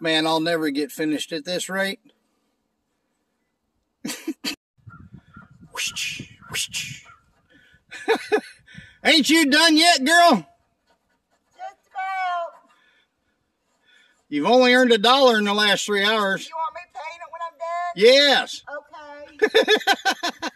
Man, I'll never get finished at this rate. Ain't you done yet, girl? Just about. You've only earned $1 in the last 3 hours. You want me paying it when I'm done? Yes. Okay.